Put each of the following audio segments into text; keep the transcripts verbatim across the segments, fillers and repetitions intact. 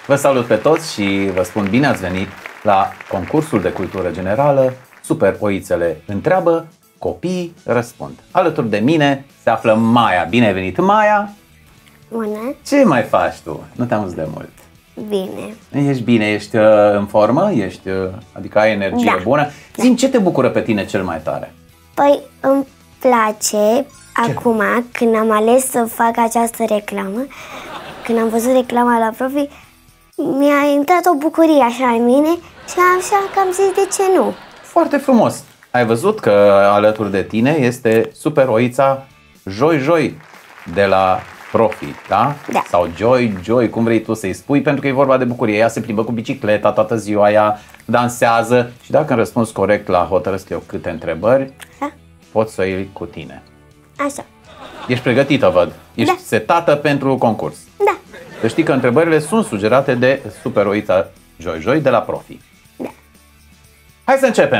Vă salut pe toți și vă spun bine ați venit la concursul de cultură generală Super Oițele întreabă, copiii răspund. Alături de mine se află Maia. Bine ai venit, Maia! Bună! Ce mai faci tu? Nu te-am văzut de mult. Bine. Ești bine? Ești uh, în formă? Ești, uh, adică ai energie da. bună? Zi-mi, ce te bucură pe tine cel mai tare? Păi îmi place ce? acum când am ales să fac această reclamă, când am văzut reclama la profi, mi-a intrat o bucurie așa în mine și așa că am zis de ce nu. Foarte frumos! Ai văzut că alături de tine este Super Oița Joi Joi de la Profi, da? Da. Sau Joy, Joy, cum vrei tu să-i spui, pentru că e vorba de bucurie. Ea se plimbă cu bicicleta toată ziua, ea dansează și dacă îmi răspunzi corect la hotărăsc eu câte întrebări, da. poți să o iei cu tine. Așa. Ești pregătită, văd. Ești da. setată pentru concurs. Da. Să știi că întrebările sunt sugerate de Super Oița Joi Joi de la Profi. Da. Hai să începem.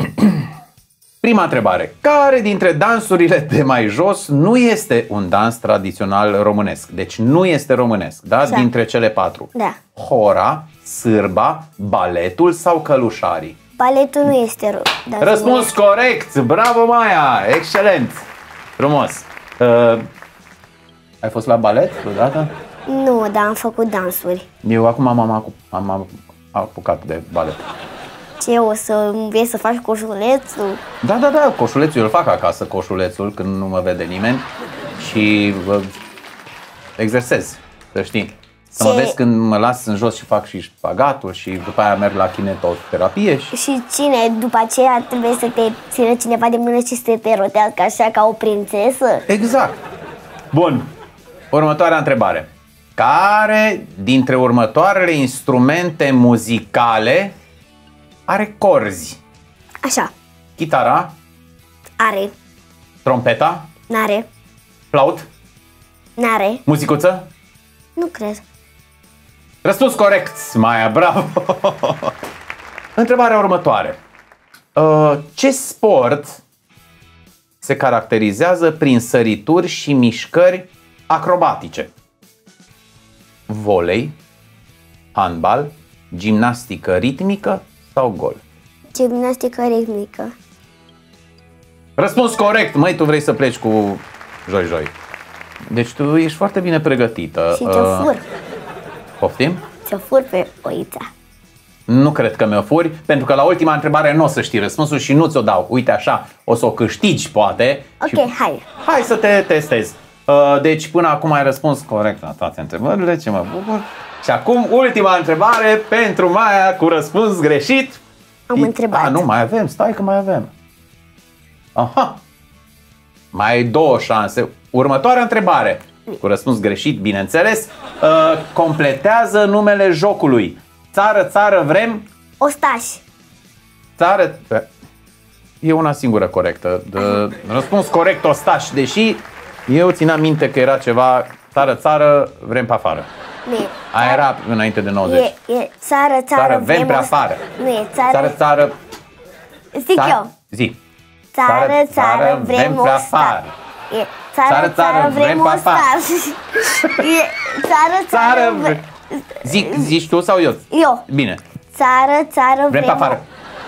Prima întrebare. Care dintre dansurile de mai jos nu este un dans tradițional românesc? Deci nu este românesc, da? Da. Dintre cele patru. Da. Hora, sârba, baletul sau călușarii? Baletul nu este rău. Răspuns corect! Bravo, Maia! Excelent! Frumos! Uh, ai fost la balet vreodată? Nu, dar am făcut dansuri. Eu acum am, am, am, am apucat de balet. Ce, o să înveți să faci coșulețul? Da, da, da, coșulețul, eu îl fac acasă, coșulețul, când nu mă vede nimeni și uh, exersez, să știi. Să Ce? mă vezi când mă las în jos și fac și șpagatul și după aia merg la kinetoterapie. Și... și cine, după aceea trebuie să te țină cineva de mână și să te rotească așa ca o prințesă? Exact. Bun, următoarea întrebare. Care dintre următoarele instrumente muzicale are corzi? Așa. Chitara, Are. trompeta, N-are. flaut, N-are. muzicuță? Nu cred. Răspuns corect, Maia, bravo! Întrebarea următoare. Ce sport se caracterizează prin sărituri și mișcări acrobatice? Volei, handbal, gimnastică ritmică sau golf? Gimnastică ritmică. Răspuns corect, măi, tu vrei să pleci cu Joi Joi. Deci tu ești foarte bine pregătită. Și ți-o fur. Poftim? Ți-o fur pe Oița. Nu cred că mi-o furi, pentru că la ultima întrebare nu o să știi răspunsul și nu ți-o dau. Uite așa, o să o câștigi, poate. Ok, și... hai. Hai să te testezi. Deci până acum ai răspuns corect la toate întrebările, ce mă bucur. Și acum ultima întrebare pentru Maia cu răspuns greșit. Am întrebat. A, nu, mai avem, stai că mai avem. Aha. Mai ai două șanse. Următoarea întrebare, cu răspuns greșit, bineînțeles, uh, completează numele jocului. Țară, țară, vrem? Ostaș. Țară... E una singură corectă. De, răspuns corect, ostaș, deși eu țineam minte că era ceva țară, țară, vrem pe afară. Nu e. Aia era înainte de nouăzeci. E, e țară, țară, Țară, vrem pe ostaș. afară. Nu e țară. Țară, țară... Zic țară, eu. Zi. Țară, țară, vrem pe ostaș. afară. E țară, țară, vrem ostaș. E țară, țară, vrem... Zic, zici tu sau eu? Eu. Bine. Țară, țară, vrem... Vrem pe afară.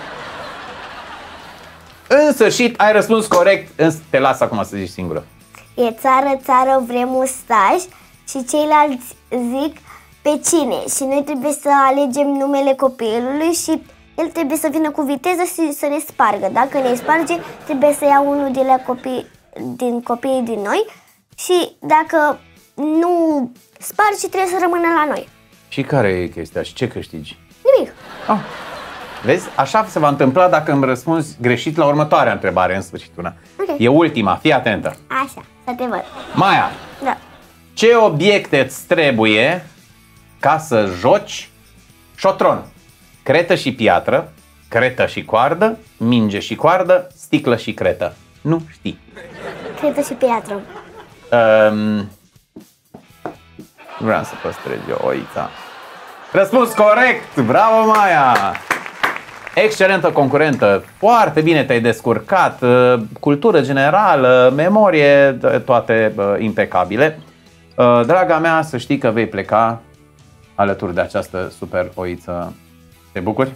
În sfârșit, ai răspuns corect. Te las acum să zici singură. E țară, țară, vrem ostaș și ceilalți zic pe cine. Și noi trebuie să alegem numele copilului și el trebuie să vină cu viteză și să ne spargă. Dacă ne sparge, trebuie să ia unul din, la copii, din copiii din noi și dacă nu sparge, trebuie să rămână la noi. Și care e chestia? Și ce câștigi? Nimic. Ah. Vezi? Așa se va întâmpla dacă îmi răspunzi greșit la următoarea întrebare, în sfârșit una. Okay. E ultima, fii atentă. Așa, să te văd. Maia, Da. ce obiecte îți trebuie ca să joci șotron? Cretă și piatră, cretă și coardă, minge și coardă, sticlă și cretă. Nu știi. Cretă și piatră. Um, vreau să păstrez eu Oița. Răspuns corect! Bravo, Maia! Excelentă concurentă, foarte bine te-ai descurcat, cultură generală, memorie, toate impecabile. Draga mea, să știi că vei pleca alături de această super oiță. Te bucuri?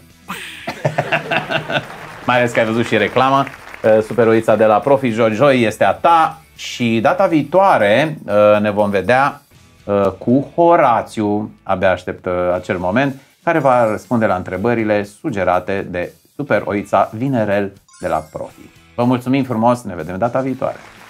Mai ales că ai văzut și reclama. Super oița de la Profi Joy este a ta și data viitoare ne vom vedea cu Horațiu, abia aștept acel moment, care va răspunde la întrebările sugerate de super oița Vinerel de la Profi. Vă mulțumim frumos, ne vedem data viitoare!